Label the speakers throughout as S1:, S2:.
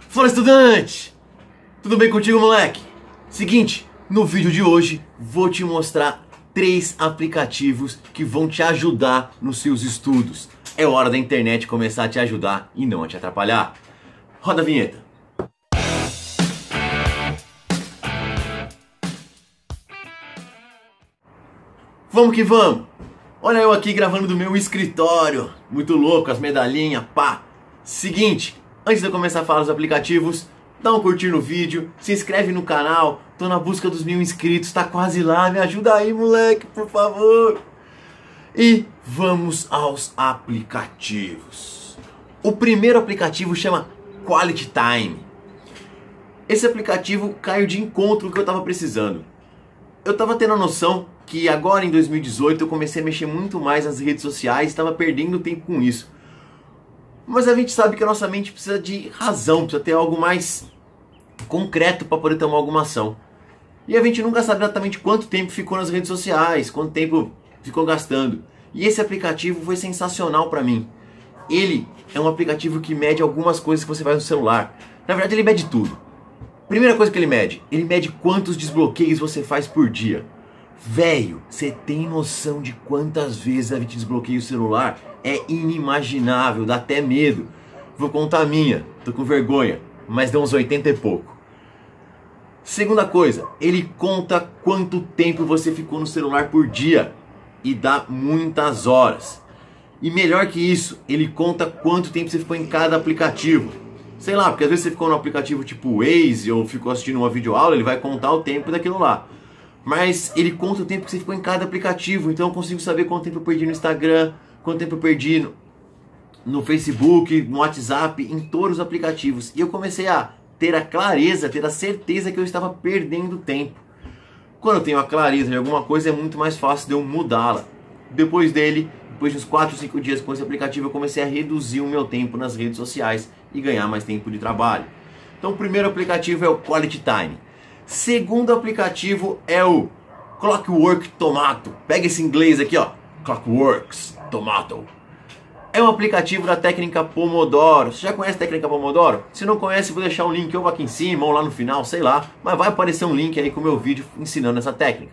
S1: Fala, estudante! Tudo bem contigo, moleque? Seguinte, no vídeo de hoje vou te mostrar 3 aplicativos que vão te ajudar nos seus estudos. É hora da internet começar a te ajudar e não a te atrapalhar. Roda a vinheta. Vamos que vamos! Olha eu aqui gravando do meu escritório. Muito louco, as medalhinhas, pá! Seguinte, antes de eu começar a falar dos aplicativos, dá um curtir no vídeo, se inscreve no canal, tô na busca dos 1000 inscritos, tá quase lá, me ajuda aí, moleque, por favor! E vamos aos aplicativos. O primeiro aplicativo chama Quality Time. Esse aplicativo caiu de encontro com o que eu tava precisando. Eu tava tendo a noção que agora em 2018 eu comecei a mexer muito mais nas redes sociais e estava perdendo tempo com isso. Mas a gente sabe que a nossa mente precisa de razão, precisa ter algo mais concreto para poder tomar alguma ação. E a gente nunca sabe exatamente quanto tempo ficou nas redes sociais, quanto tempo ficou gastando. E esse aplicativo foi sensacional para mim. Ele é um aplicativo que mede algumas coisas que você faz no celular. Na verdade ele mede tudo. Primeira coisa que ele mede quantos desbloqueios você faz por dia. Velho, você tem noção de quantas vezes a gente desbloqueia o celular? É inimaginável, dá até medo. Vou contar a minha, tô com vergonha, mas deu uns 80 e pouco. Segunda coisa, ele conta quanto tempo você ficou no celular por dia e dá muitas horas. E melhor que isso, ele conta quanto tempo você ficou em cada aplicativo. Sei lá, porque às vezes você ficou no aplicativo tipo Waze ou ficou assistindo uma videoaula, ele vai contar o tempo daquilo lá. Mas ele conta o tempo que você ficou em cada aplicativo, então eu consigo saber quanto tempo eu perdi no Instagram, quanto tempo eu perdi no Facebook, no WhatsApp, em todos os aplicativos. E eu comecei a ter a clareza, ter a certeza que eu estava perdendo tempo. Quando eu tenho a clareza de alguma coisa, é muito mais fácil de eu mudá-la. Depois de uns 4 ou 5 dias com esse aplicativo, eu comecei a reduzir o meu tempo nas redes sociais e ganhar mais tempo de trabalho. Então o primeiro aplicativo é o Quality Time. Segundo aplicativo é o Clockwork Tomato. Pega esse inglês aqui, ó. Clockworks Tomato. É um aplicativo da técnica Pomodoro. Você já conhece a técnica Pomodoro? Se não conhece, vou deixar um link ou aqui em cima ou lá no final, sei lá. Mas vai aparecer um link aí com o meu vídeo ensinando essa técnica.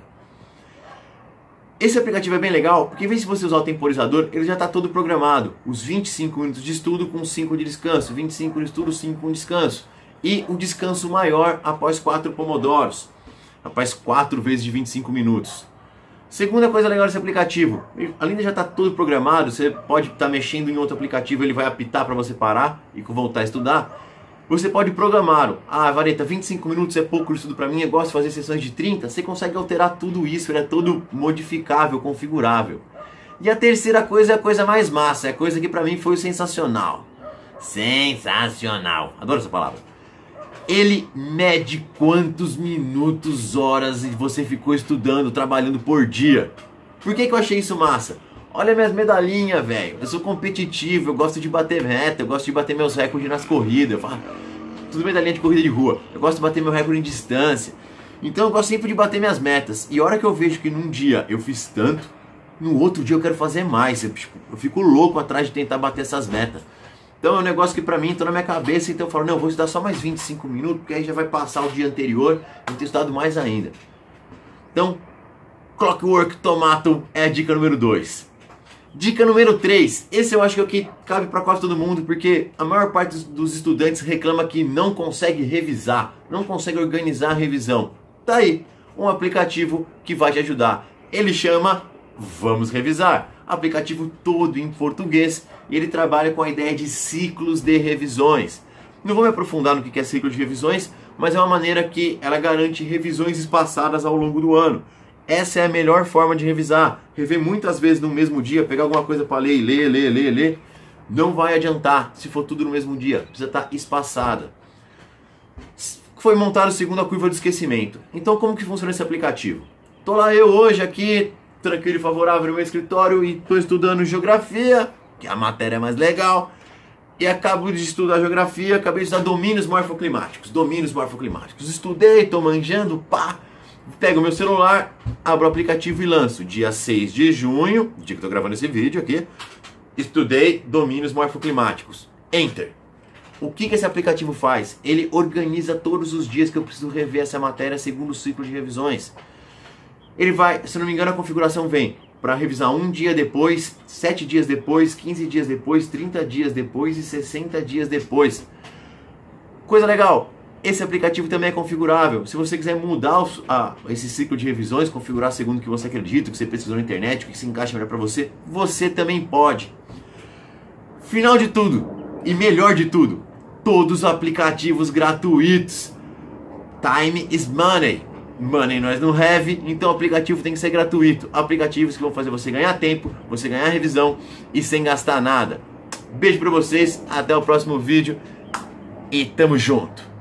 S1: Esse aplicativo é bem legal, porque em vez de você usar o temporizador, ele já está todo programado. Os 25 minutos de estudo com 5 de descanso. 25 de estudo, 5 com descanso. E um descanso maior após 4 pomodoros. Após 4 vezes de 25 minutos. Segunda coisa legal desse aplicativo, além de já estar tudo programado, você pode estar mexendo em outro aplicativo, ele vai apitar para você parar e voltar a estudar. Você pode programá-lo. Ah, Vareta, 25 minutos é pouco de estudo para mim, eu gosto de fazer sessões de 30. Você consegue alterar tudo isso, ele é todo modificável, configurável. E a terceira coisa é a coisa mais massa, é a coisa que para mim foi sensacional. Sensacional, adoro essa palavra. Ele mede quantos minutos, horas você ficou estudando, trabalhando por dia. Por que eu achei isso massa? Olha minhas medalhinhas, velho. Eu sou competitivo, eu gosto de bater meta, eu gosto de bater meus recordes nas corridas. Eu falo, tudo medalhinha de corrida de rua. Eu gosto de bater meu recorde em distância. Então eu gosto sempre de bater minhas metas. E a hora que eu vejo que num dia eu fiz tanto, no outro dia eu quero fazer mais. Eu fico louco atrás de tentar bater essas metas. Então é um negócio que pra mim entrou na minha cabeça, então eu falo, não, eu vou estudar só mais 25 minutos, porque aí já vai passar o dia anterior, eu ter estudado mais ainda. Então, Clockwork Tomato é a dica número 2. Dica número 3, esse eu acho que é o que cabe pra quase todo mundo, porque a maior parte dos estudantes reclama que não consegue revisar, não consegue organizar a revisão. Tá aí, um aplicativo que vai te ajudar. Ele chama Vamos Revisar. Aplicativo todo em português e ele trabalha com a ideia de ciclos de revisões. Não vou me aprofundar no que é ciclo de revisões, mas é uma maneira que ela garante revisões espaçadas ao longo do ano. Essa é a melhor forma de revisar. Rever muitas vezes no mesmo dia, pegar alguma coisa para ler e ler, não vai adiantar se for tudo no mesmo dia. Precisa estar espaçada. Foi montado segundo a curva do esquecimento. Então como que funciona esse aplicativo? Tô lá eu hoje aqui, tranquilo e favorável no meu escritório e estou estudando geografia, que é a matéria mais legal, e acabo de estudar geografia, acabei de estudar domínios morfoclimáticos. Estudei, estou manjando, pá, pego o meu celular, abro o aplicativo e lanço. Dia 6 de junho, dia que estou gravando esse vídeo aqui, estudei domínios morfoclimáticos. Enter. O que esse aplicativo faz? Ele organiza todos os dias que eu preciso rever essa matéria segundo o ciclo de revisões. Ele vai, se não me engano, a configuração vem para revisar 1 dia depois, 7 dias depois, 15 dias depois, 30 dias depois e 60 dias depois. Coisa legal, esse aplicativo também é configurável. Se você quiser mudar esse ciclo de revisões, configurar segundo o que você acredita, o que você pesquisou na internet, o que se encaixa melhor para você, você também pode. Final de tudo, e melhor de tudo, todos os aplicativos gratuitos. Time is money. Money nós não have, então o aplicativo tem que ser gratuito. Aplicativos que vão fazer você ganhar tempo, você ganhar revisão e sem gastar nada. Beijo pra vocês, até o próximo vídeo e tamo junto.